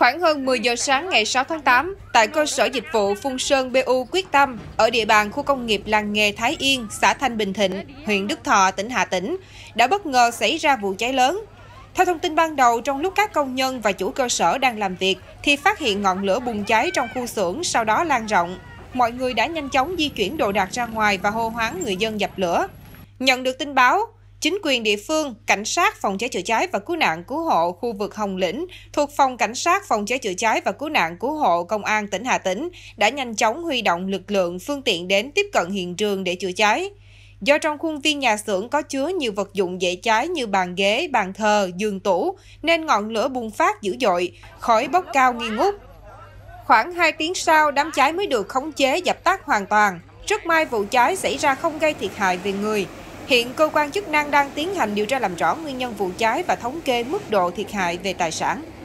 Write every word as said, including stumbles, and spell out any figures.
Khoảng hơn mười giờ sáng ngày sáu tháng tám, tại cơ sở dịch vụ Phun Sơn bê u Quyết Tâm ở địa bàn khu công nghiệp làng nghề Thái Yên, xã Thanh Bình Thịnh, huyện Đức Thọ, tỉnh Hà Tĩnh, đã bất ngờ xảy ra vụ cháy lớn. Theo thông tin ban đầu, trong lúc các công nhân và chủ cơ sở đang làm việc, thì phát hiện ngọn lửa bùng cháy trong khu xưởng, sau đó lan rộng. Mọi người đã nhanh chóng di chuyển đồ đạc ra ngoài và hô hoán người dân dập lửa. Nhận được tin báo, chính quyền địa phương, cảnh sát phòng cháy chữa cháy và cứu nạn cứu hộ khu vực Hồng Lĩnh thuộc phòng cảnh sát phòng cháy chữa cháy và cứu nạn cứu hộ công an tỉnh Hà Tĩnh đã nhanh chóng huy động lực lượng phương tiện đến tiếp cận hiện trường để chữa cháy. Do trong khuôn viên nhà xưởng có chứa nhiều vật dụng dễ cháy như bàn ghế, bàn thờ, giường tủ nên ngọn lửa bùng phát dữ dội, khói bốc cao nghi ngút. Khoảng hai tiếng sau, đám cháy mới được khống chế dập tắt hoàn toàn. Rất may vụ cháy xảy ra không gây thiệt hại về người. Hiện cơ quan chức năng đang tiến hành điều tra làm rõ nguyên nhân vụ cháy và thống kê mức độ thiệt hại về tài sản.